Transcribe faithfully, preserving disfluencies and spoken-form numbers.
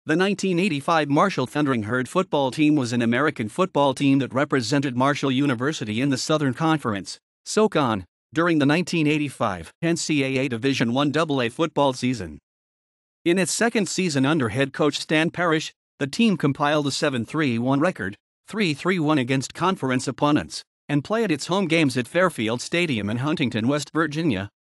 The nineteen eighty-five Marshall Thundering Herd football team was an American football team that represented Marshall University in the Southern Conference, SoCon, during the nineteen eighty-five N C double A Division I double A football season. In its second season under head coach Stan Parrish, the team compiled a seven three one record, three three one against conference opponents, and played its home games at Fairfield Stadium in Huntington, West Virginia,